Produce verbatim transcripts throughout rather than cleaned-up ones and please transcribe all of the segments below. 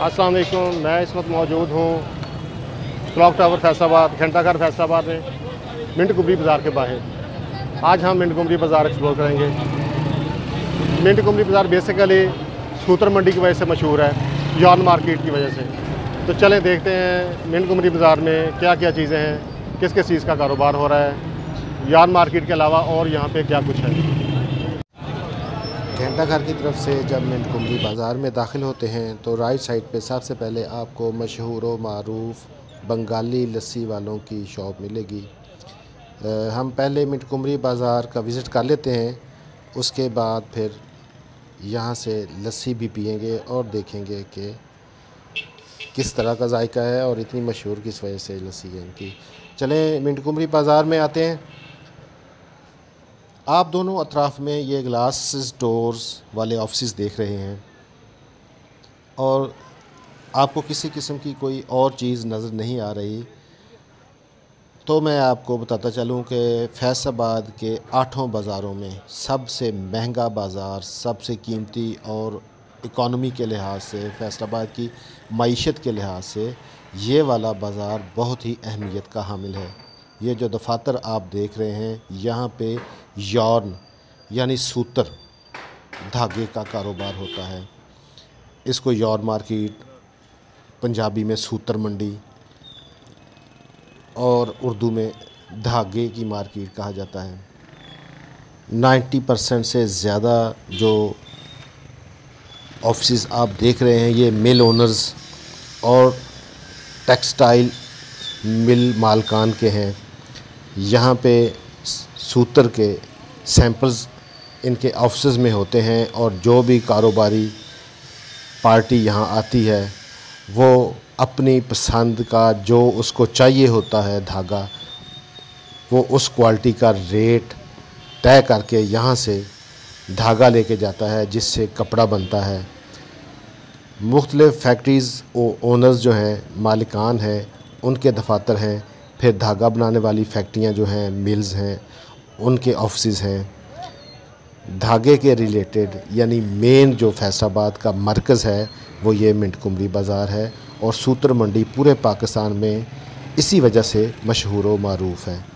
अस्सलाम वालेकुम। मैं इस वक्त मौजूद हूँ क्लॉक टावर फैसलाबाद, घंटाघर फैसलाबाद में मिंट कुमरी बाज़ार के बाहर। आज हम मिंट कुमरी बाज़ार एक्सप्लोर करेंगे। मिंट कुमरी बाज़ार बेसिकली सूतर मंडी की वजह से मशहूर है, यार्न मार्केट की वजह से। तो चलें देखते हैं मिंट कुमरी बाज़ार में क्या क्या चीज़ें हैं, किस किस चीज़ का कारोबार हो रहा है, यार्न मार्केट के अलावा और यहाँ पे क्या कुछ है। घंटाघर की तरफ से जब मिंट कुमरी बाज़ार में दाखिल होते हैं तो राइट साइड पे सबसे पहले आपको मशहूर व मारूफ़ बंगाली लस्सी वालों की शॉप मिलेगी। आ, हम पहले मिंट कुमरी बाज़ार का विज़िट कर लेते हैं, उसके बाद फिर यहाँ से लस्सी भी पिएंगे और देखेंगे कि किस तरह का जायका है और इतनी मशहूर किस वजह से लस्सी है इनकी। चलें मिंट कुमरी बाज़ार में आते हैं। आप दोनों अतराफ़ में ये ग्लास डोर्स वाले ऑफिस देख रहे हैं और आपको किसी किस्म की कोई और चीज़ नज़र नहीं आ रही, तो मैं आपको बताता चलूँ कि फैसलाबाद के आठों बाज़ारों में सबसे महंगा बाज़ार, सबसे कीमती और इकॉनमी के लिहाज से, फैसलाबाद की मईशत के लिहाज से ये वाला बाज़ार बहुत ही अहमियत का हामिल है। ये जो दफातर आप देख रहे हैं, यहाँ पे यार्न यानी सूतर धागे का कारोबार होता है। इसको यार्न मार्केट, पंजाबी में सूतर मंडी और उर्दू में धागे की मार्केट कहा जाता है। नब्बे परसेंट से ज़्यादा जो ऑफिस आप देख रहे हैं ये मिल ओनर्स और टेक्सटाइल मिल मालकान के हैं। यहाँ पे सूतर के सैंपल्स इनके ऑफिस में होते हैं और जो भी कारोबारी पार्टी यहाँ आती है वो अपनी पसंद का जो उसको चाहिए होता है धागा, वो उस क्वालिटी का रेट तय करके यहाँ से धागा लेके जाता है जिससे कपड़ा बनता है। मुख्तलिफ़ फैक्ट्रीज़ ओनर्स जो हैं, मालिकान हैं, उनके दफातर हैं। फिर धागा बनाने वाली फैक्ट्रियाँ जो हैं, मिल्स हैं, उनके ऑफिस हैं। धागे के रिलेटेड यानी मेन जो फैसलाबाद का मरकज़ है वो ये मिंट कुमरी बाज़ार है और सूतर मंडी पूरे पाकिस्तान में इसी वजह से मशहूर व मारूफ़ है।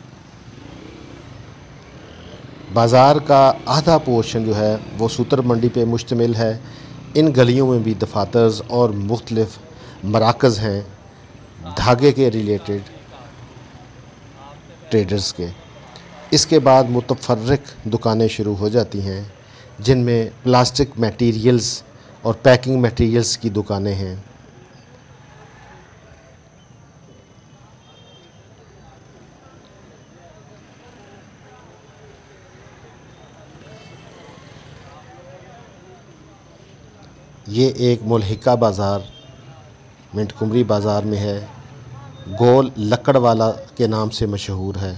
बाज़ार का आधा पोर्शन जो है वो सूतर मंडी पे मुश्तमिल है। इन गलियों में भी दफातर्स और मुख्तलिफ़ मराकज़ हैं धागे के रिलेटेड ट्रेडर्स के। इसके बाद मुतफर्रिक दुकानें शुरू हो जाती हैं जिनमें प्लास्टिक मटेरियल्स और पैकिंग मटेरियल्स की दुकानें हैं। ये एक मुल्हिका बाज़ार मिंट कुमरी बाज़ार में है, गोल लकड़ वाला के नाम से मशहूर है।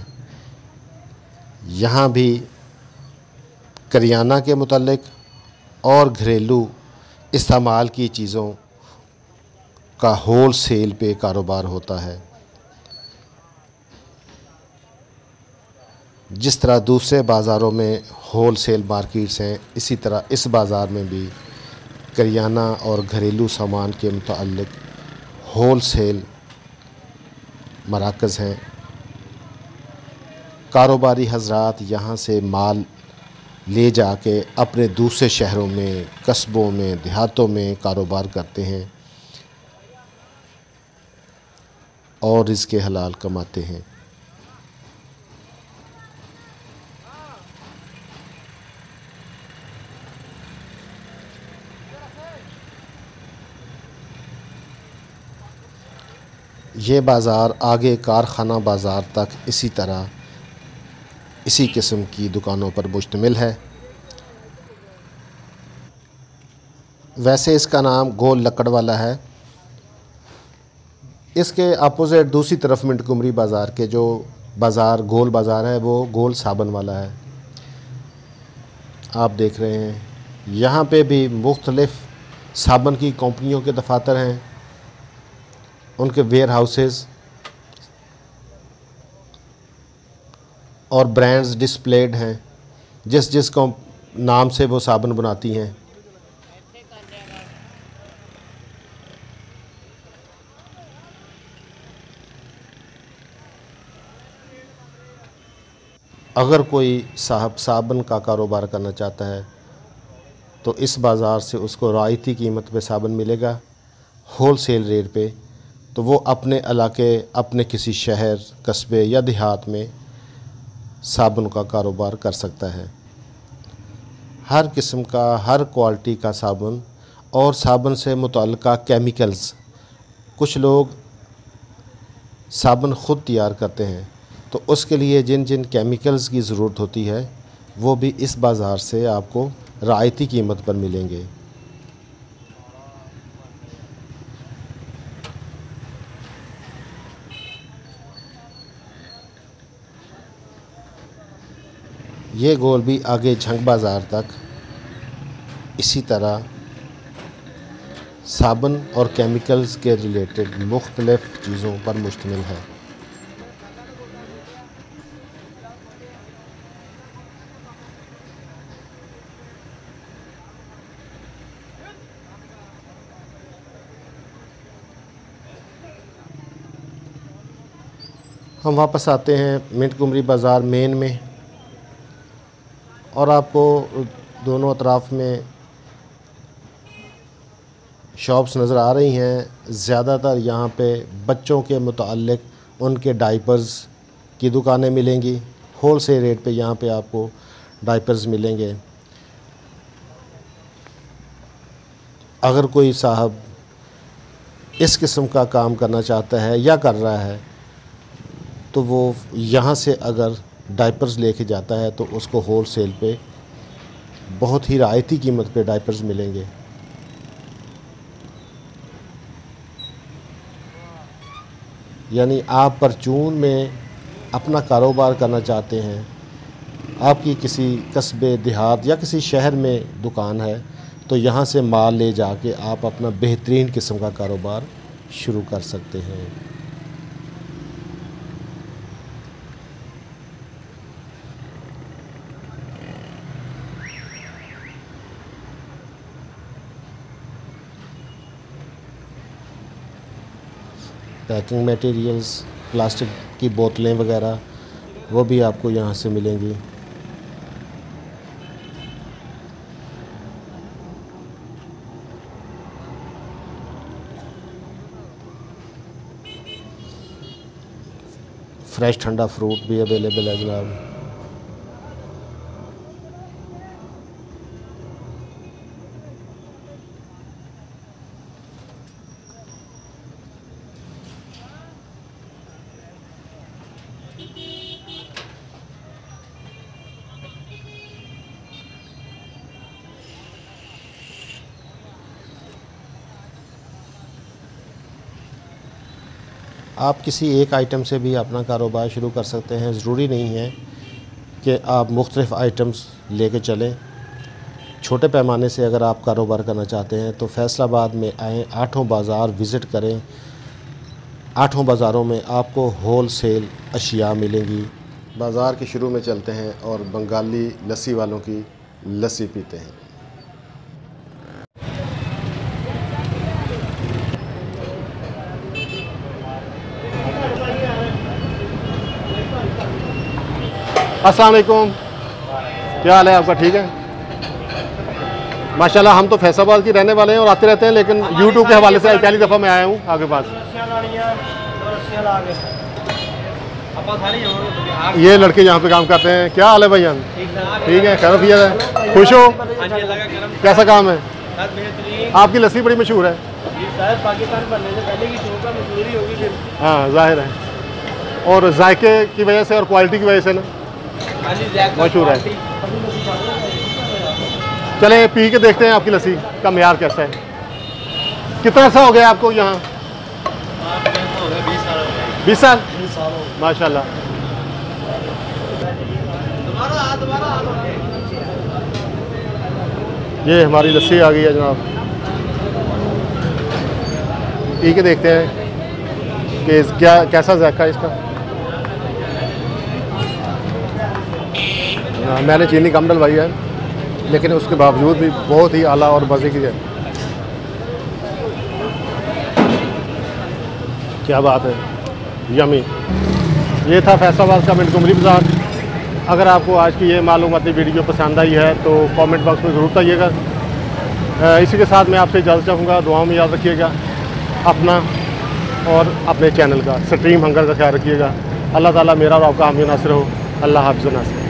यहाँ भी करियाना के मुतालिक और घरेलू इस्तेमाल की चीज़ों का होल सेल पे कारोबार होता है। जिस तरह दूसरे बाज़ारों में होल सेल मार्केट्स हैं, इसी तरह इस बाज़ार में भी करियाना और घरेलू सामान के मुतालिक होल सेल मराकज़ हैं। कारोबारी हजरात यहाँ से माल ले जाके अपने दूसरे शहरों में, कस्बों में, देहातों में कारोबार करते हैं और रिज़्क़ हलाल कमाते हैं। ये बाज़ार आगे कारखाना बाज़ार तक इसी तरह इसी किस्म की दुकानों पर मुश्तमिल है। वैसे इसका नाम गोल लकड़ वाला है। इसके अपोज़िट दूसरी तरफ मिंट कुमरी बाज़ार के जो बाज़ार गोल बाज़ार है वो गोल साबन वाला है। आप देख रहे हैं यहाँ पे भी मुख्तलिफ़ साबन की कंपनियों के दफातर हैं, उनके वेयर हाउसेस और ब्रांड्स डिस्प्लेड हैं जिस जिस को नाम से वो साबुन बनाती हैं। अगर कोई साहब साबुन का कारोबार करना चाहता है तो इस बाज़ार से उसको रायती कीमत पे साबुन मिलेगा, होल सेल रेट पे। तो वो अपने इलाके, अपने किसी शहर, कस्बे या देहात में साबुन का कारोबार कर सकता है। हर किस्म का, हर क्वालिटी का साबुन और साबुन से मुतल्लिका केमिकल्स, कुछ लोग साबुन ख़ुद तैयार करते हैं, तो उसके लिए जिन जिन केमिकल्स की ज़रूरत होती है वो भी इस बाज़ार से आपको रायती कीमत पर मिलेंगे। ये गोल भी आगे झंग बाज़ार तक इसी तरह साबुन और केमिकल्स के रिलेटेड मुख्तलिफ़ चीज़ों पर मुश्तमिल है। हम वापस आते हैं मिंट कुमरी बाज़ार मेन में, और आपको दोनों अतराफ़ में शॉप्स नज़र आ रही हैं। ज़्यादातर यहाँ पे बच्चों के मुताल्लिक़ उनके डाइपर्स की दुकानें मिलेंगी। होल सेल रेट पे यहाँ पे आपको डाइपर्स मिलेंगे। अगर कोई साहब इस किस्म का काम करना चाहता है या कर रहा है तो वो यहाँ से अगर डाइपर्स लेके जाता है तो उसको होल सेल पे बहुत ही रायती कीमत पे डाइपर्स मिलेंगे। यानी आप परचून में अपना कारोबार करना चाहते हैं, आपकी किसी कस्बे, देहात या किसी शहर में दुकान है, तो यहाँ से माल ले जाके आप अपना बेहतरीन किस्म का कारोबार शुरू कर सकते हैं। पैकिंग मटेरियल्स, प्लास्टिक की बोतलें वगैरह वो भी आपको यहाँ से मिलेंगी। फ्रेश ठंडा फ्रूट भी अवेलेबल है जनाब। आप किसी एक आइटम से भी अपना कारोबार शुरू कर सकते हैं। ज़रूरी नहीं है कि आप मुख्तलिफ़ आइटम्स लेके चलें। छोटे पैमाने से अगर आप कारोबार करना चाहते हैं तो फैसलाबाद में आएँ, आठों बाज़ार विज़िट करें। आठों बाज़ारों में आपको होल सेल अशिया मिलेंगी। बाज़ार के शुरू में चलते हैं और बंगाली लस्सी वालों की लस्सी पीते हैं। अस्सलाम वालेकुम, क्या हाल है आपका? ठीक है माशाल्लाह। हम तो फैसलाबाद की रहने वाले हैं और आते रहते हैं, लेकिन यूट्यूब के हवाले से पहली दफ़ा मैं आया हूँ आपके पास। ये लड़के यहाँ पे काम करते हैं। क्या हाल है भैया? ठीक है, खैरियत है? खुश हो? कैसा काम है? आपकी लस्सी बड़ी मशहूर है। हाँ जाहिर है, और जायके की वजह से और क्वालिटी की वजह से ना मशहूर है। चले पी के देखते हैं आपकी लस्सी का मेयार कैसा है। कितना अर्सा हो गया आपको यहाँ? बीस साल माशाल्लाह। ये हमारी लस्सी आ गई है जनाब, पी के देखते हैं कि क्या कैसा जायका है इसका। मैंने चीनी कम डलवाई है, लेकिन उसके बावजूद भी बहुत ही आला और मज़े की है। क्या बात है, यमी। ये था फैसलाबाद का मिंट कुमरी बाज़ार। अगर आपको आज की ये मालूमाती वीडियो पसंद आई है तो कमेंट बॉक्स में ज़रूर बताइएगा। इसी के साथ मैं आपसे इजाज़त चाहूँगा। दुआओं में याद रखिएगा अपना और अपने चैनल का, स्ट्रीम हंगर का ख्याल रखिएगा। अल्लाह ताला मेरा और आपका हामी नासिर हो। अल्लाह हाफ़िज़ नासिर।